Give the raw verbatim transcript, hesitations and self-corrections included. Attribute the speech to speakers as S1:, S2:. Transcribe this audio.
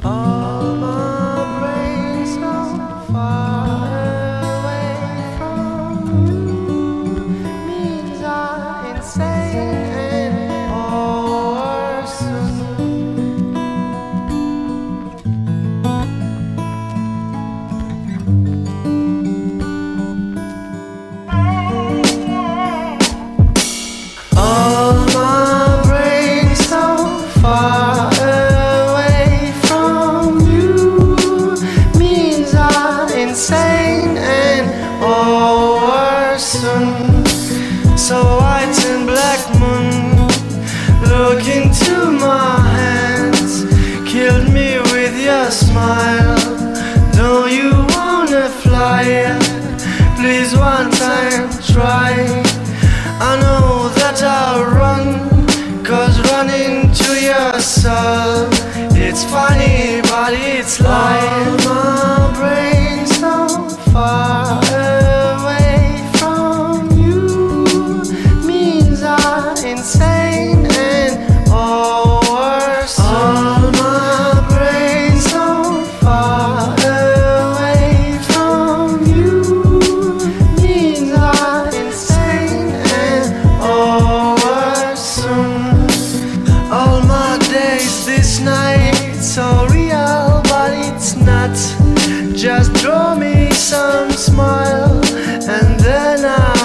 S1: All my brains so far away from you means I'm insane or worse. All my brains so far insane and or worsen. So white and black moon, look into my hands, killed me with your smile. Don't you wanna fly? Please one time try. I know that I'll run, cause running to your soul, it's funny but it's like my brain so far away from you means I'm insane and or worse. All my brain so far away from you means I'm insane and or worse. All my days this night so real but it's not. Just draw me some smile and then I